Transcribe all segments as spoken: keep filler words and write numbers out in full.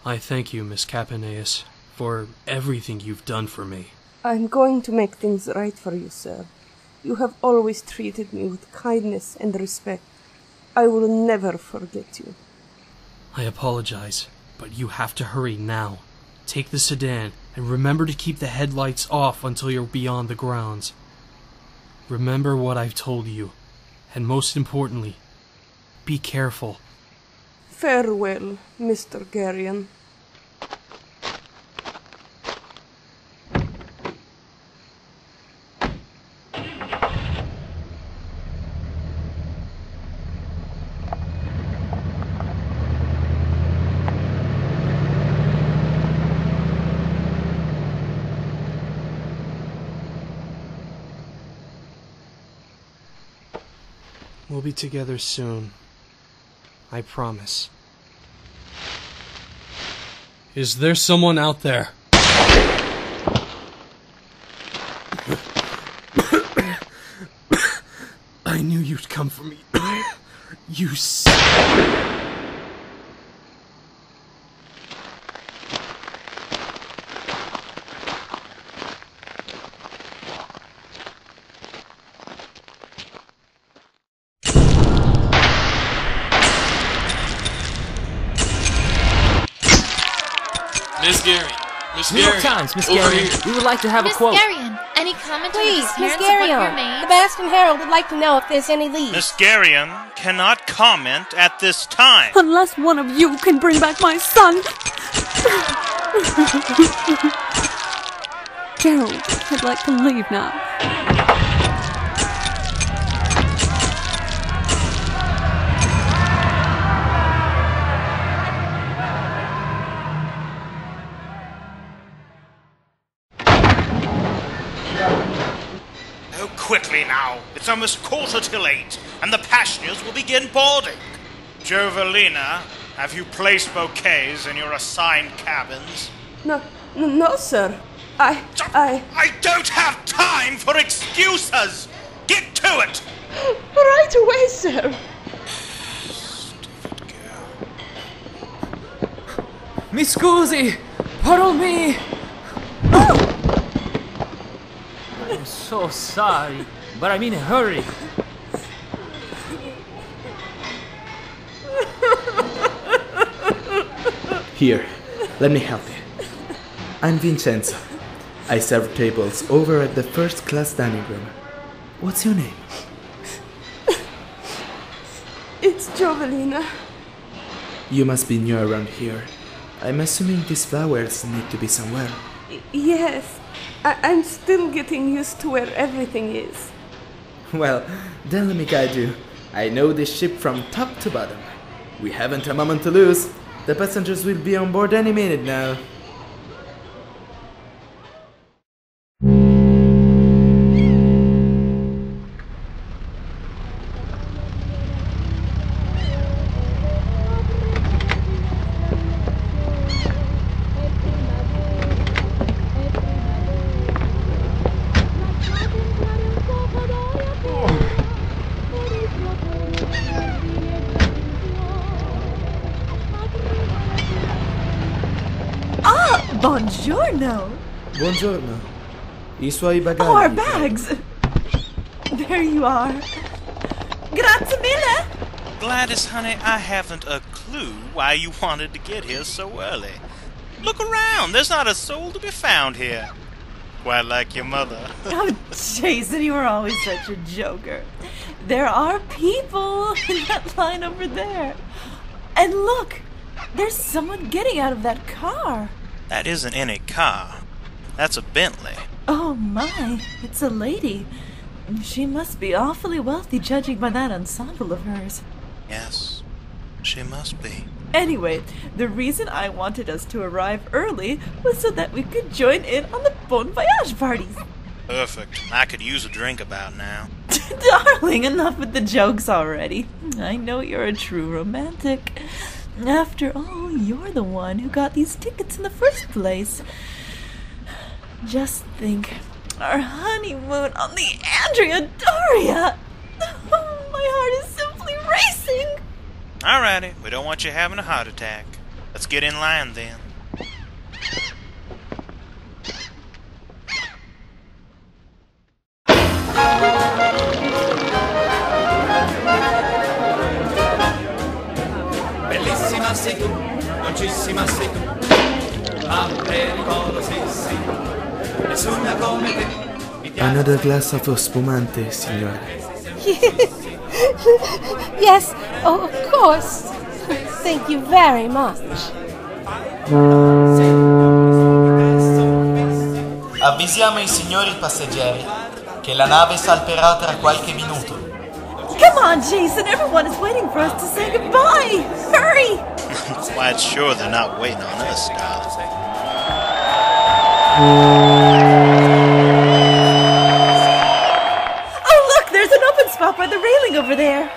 I thank you, Miss CAPANEUS, for everything you've done for me. I'm going to make things right for you, sir. You have always treated me with kindness and respect. I will never forget you. I apologize, but you have to hurry now. Take the sedan, and remember to keep the headlights off until you're beyond the grounds. Remember what I've told you, and most importantly, be careful. Farewell, Mister GERYON. We'll be together soon. I promise. Is there someone out there? I knew you'd come for me. You s- Miss GERYON, Miss New York GERYON, Times, Miss over GERYON. here. We would like to have Miss a quote. GERYON, any comment Please, on the Miss disappearance of one of your GERYON, maids? the Baston Herald would like to know if there's any leads. Miss GERYON cannot comment at this time. Unless one of you can bring back my son. Gerald, I'd like to leave now. Oh, quickly now. It's almost quarter till eight, and the passengers will begin boarding. Jovelina, have you placed bouquets in your assigned cabins? No, no, no, sir. I, I... I don't have time for excuses! Get to it! Right away, sir. Stupid girl. Mi scusi! Pardon me! I'm so sorry, but I'm in a hurry. Here, let me help you. I'm Vincenzo. I serve tables over at the first class dining room. What's your name? It's Jovelina. You must be new around here. I'm assuming these flowers need to be somewhere. Y- yes. I- I'm still getting used to where everything is. Well, then let me guide you. I know this ship from top to bottom. We haven't a moment to lose. The passengers will be on board any minute now. Buongiorno. Buongiorno. I suoi bagagli. Oh, our bags. There you are. Grazie mille. Gladys, honey, I haven't a clue why you wanted to get here so early. Look around. There's not a soul to be found here. Quite like your mother. Oh, Jason, you were always such a joker. There are people in that line over there. And look, there's someone getting out of that car. That isn't any car. That's a Bentley. Oh my, it's a lady. She must be awfully wealthy judging by that ensemble of hers. Yes, she must be. Anyway, the reason I wanted us to arrive early was so that we could join in on the Bon Voyage parties. Perfect. I could use a drink about now. Darling, enough with the jokes already. I know you're a true romantic. After all, you're the one who got these tickets in the first place. Just think, our honeymoon on the Andrea Doria. Oh, my heart is simply racing. Alrighty, we don't want you having a heart attack. Let's get in line then. Bellissima sì, dolcissima sì, pericolosissima, nessuna come te. Another glass of spumante, signora. Yes, oh, of course. Thank you very much. Avvisiamo i signori passeggeri che la nave salperà tra qualche minuto. Come on, Jason. Everyone is waiting for us to say goodbye. Hurry! I'm quite sure they're not waiting on us, darling. Oh, look, there's an open spot by the railing over there.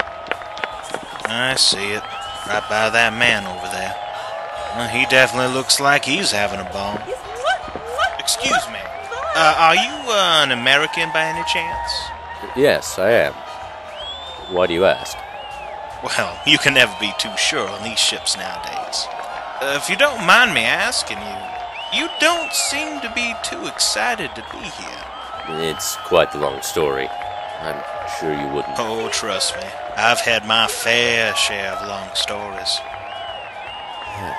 I see it. Right by that man over there. Well, he definitely looks like he's having a ball. Excuse me. Uh, are you uh, an American by any chance? Yes, I am. Why do you ask? Well, you can never be too sure on these ships nowadays. Uh, if you don't mind me asking you, you don't seem to be too excited to be here. It's quite the long story. I'm sure you wouldn't. Oh, trust me. I've had my fair share of long stories. Yeah.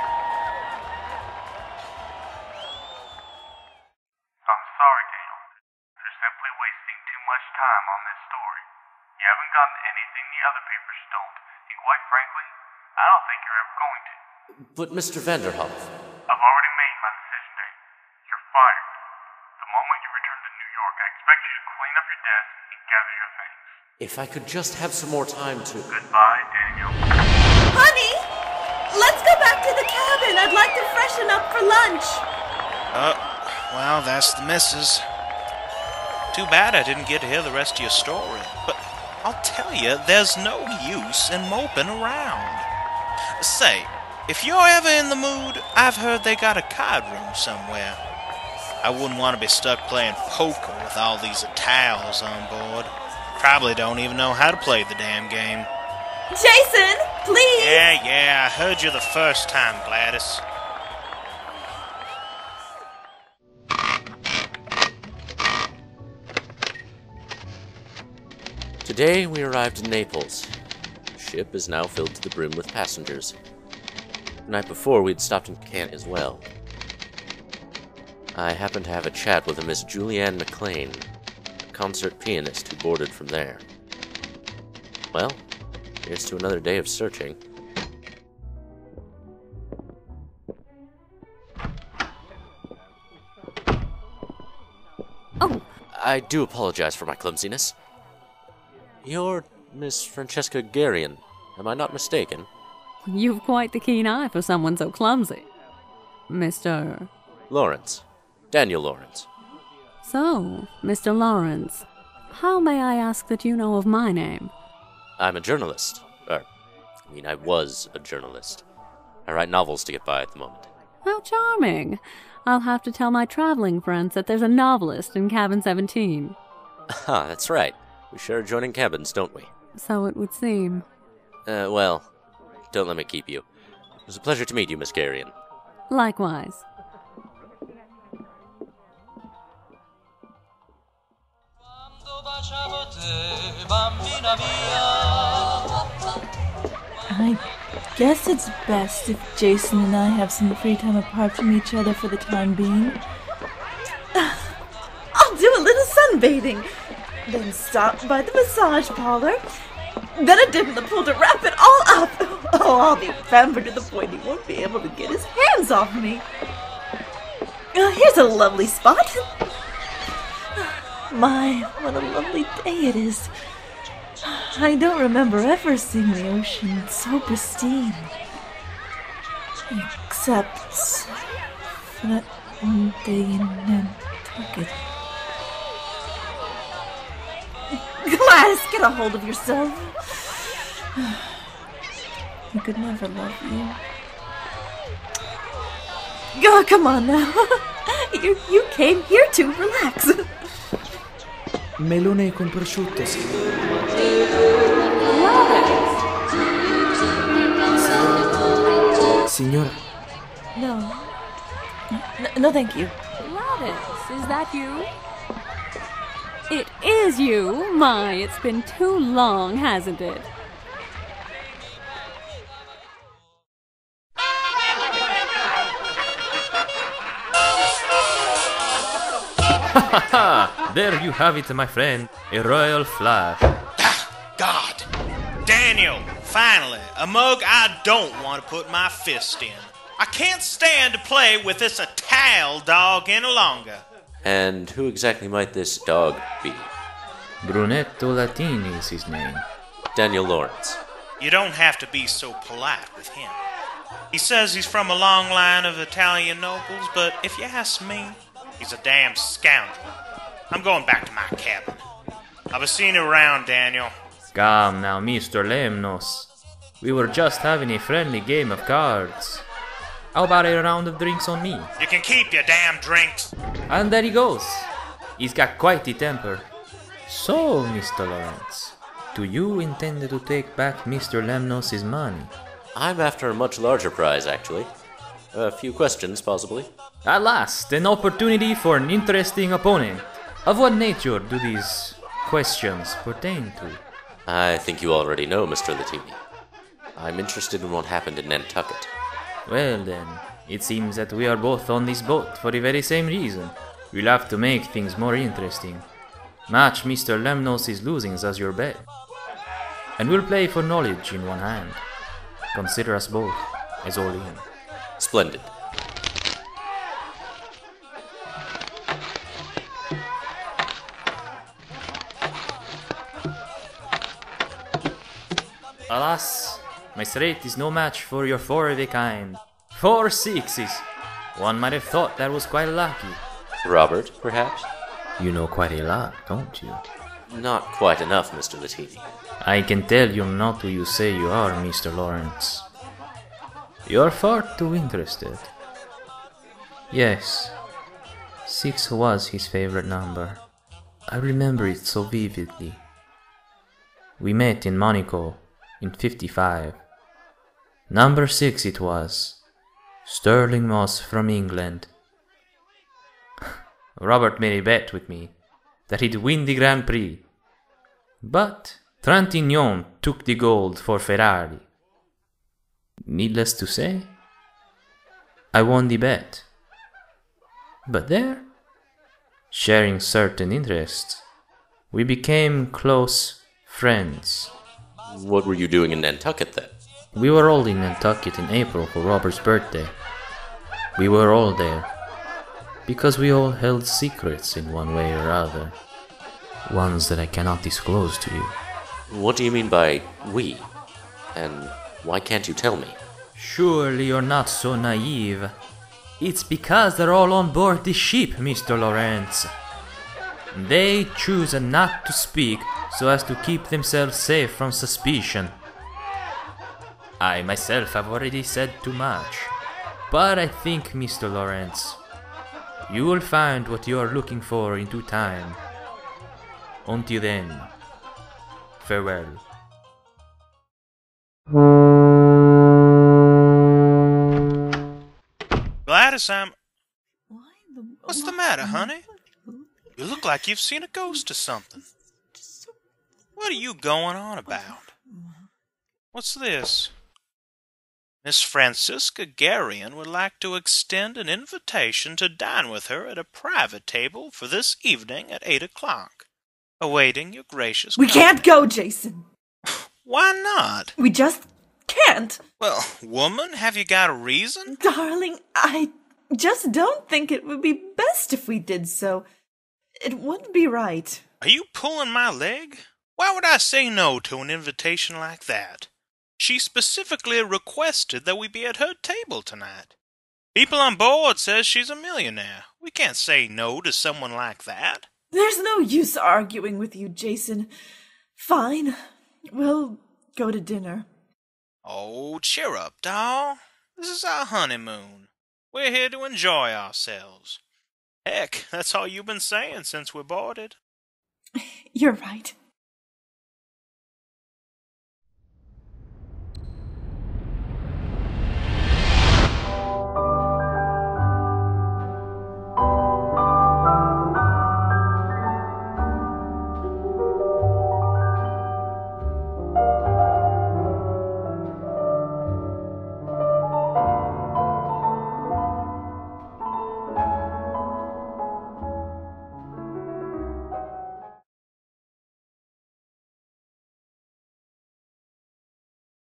I'm sorry, Daniel. You're simply wasting too much time on this story. You haven't gotten anything the other papers don't, and quite frankly, I don't think you're ever going to. But Mister Vanderhoff... I've already made my decision, Daniel. You're fired. The moment you return to New York, I expect you to clean up your desk and gather your things. If I could just have some more time to... Goodbye, Daniel. Honey, let's go back to the cabin. I'd like to freshen up for lunch. Uh, well, that's the missus. Too bad I didn't get to hear the rest of your story. But I'll tell you, there's no use in moping around. Say, if you're ever in the mood, I've heard they got a card room somewhere. I wouldn't want to be stuck playing poker with all these Italians on board. Probably don't even know how to play the damn game. Jason, please! Yeah, yeah, I heard you the first time, Gladys. Today we arrived in Naples. The ship is now filled to the brim with passengers. The night before we'd stopped in Cannes as well. I happened to have a chat with a Miss Julianne McLean, a concert pianist who boarded from there. Well, here's to another day of searching. Oh! I do apologize for my clumsiness. You're Miss Francesca GERYON, am I not mistaken? You've quite the keen eye for someone so clumsy. Mister... Lawrence. Daniel Lawrence. So, Mister Lawrence, how may I ask that you know of my name? I'm a journalist. Or, I mean, I was a journalist. I write novels to get by at the moment. How charming. I'll have to tell my traveling friends that there's a novelist in cabin seventeen. Ah, that's right. We share adjoining cabins, don't we? So it would seem. Uh, well, don't let me keep you. It was a pleasure to meet you, Miss GERYON. Likewise. I guess it's best if Jason and I have some free time apart from each other for the time being. I'll do a little sunbathing, then stop by the massage parlor, then a dip in the pool to wrap it all up. Oh, I'll be pampered to the point he won't be able to get his hands off me. Uh, here's a lovely spot. My, what a lovely day it is. I don't remember ever seeing the ocean so pristine. Except for that one day in Nantucket. Gladys, get a hold of yourself. I could never love you. Oh, come on now. You, you came here to relax. Melone con prosciutto, sì. Signora. No. N no, thank you. Gladys, is that you? It is you! My, it's been too long, hasn't it? Ha ha! There you have it, my friend. A royal flush. Ah, God! Daniel, finally, a mug I don't want to put my fist in. I can't stand to play with this Ital dog any longer. And who exactly might this dog be? Brunetto Latini is his name. Daniel Lawrence. You don't have to be so polite with him. He says he's from a long line of Italian nobles, but if you ask me, he's a damn scoundrel. I'm going back to my cabin. I'll be seeing you around, Daniel. Come now, Mister Lemnos. We were just having a friendly game of cards. How about a round of drinks on me? You can keep your damn drinks. And there he goes. He's got quite a temper. So, Mister Lawrence, do you intend to take back Mister Lemnos' money? I'm after a much larger prize, actually. A few questions, possibly. At last, an opportunity for an interesting opponent. Of what nature do these questions pertain to? I think you already know, Mister Latini. I'm interested in what happened in Nantucket. Well then, it seems that we are both on this boat for the very same reason. We'll have to make things more interesting. Match Mister Lemnos' losings as your bet. And we'll play for knowledge in one hand. Consider us both as all in. Splendid. Alas, my straight is no match for your four of a kind. Four sixes! One might have thought that was quite lucky. Robert, perhaps? You know quite a lot, don't you? Not quite enough, Mister Latini. I can tell you're not who you say you are, Mister Lawrence. You're far too interested. Yes, six was his favorite number. I remember it so vividly. We met in Monaco in fifty-five. Number six it was. Sterling Moss from England. Robert made a bet with me that he'd win the Grand Prix. But Trintignant took the gold for Ferrari. Needless to say, I won the bet. But there, sharing certain interests, we became close friends. What were you doing in Nantucket then? We were all in Nantucket in April for Robert's birthday. We were all there, because we all held secrets in one way or other. Ones that I cannot disclose to you. What do you mean by we? And why can't you tell me? Surely you're not so naive. It's because they're all on board the ship, Mister Lawrence. They choose not to speak so as to keep themselves safe from suspicion. I myself have already said too much. But I think, Mister Lawrence, you will find what you are looking for in due time. Until then, farewell. Gladys, I'm... What's the matter, honey? You look like you've seen a ghost or something. What are you going on about? What's this? Miss Francesca GERYON would like to extend an invitation to dine with her at a private table for this evening at eight o'clock. Awaiting your gracious... We can't go, Jason! Why not? We just can't! Well, woman, have you got a reason? Darling, I just don't think it would be best if we did so. It wouldn't be right. Are you pulling my leg? Why would I say no to an invitation like that? She specifically requested that we be at her table tonight. People on board says she's a millionaire. We can't say no to someone like that. There's no use arguing with you, Jason. Fine. We'll go to dinner. Oh, cheer up, doll. This is our honeymoon. We're here to enjoy ourselves. Heck, that's all you've been saying since we boarded. You're right.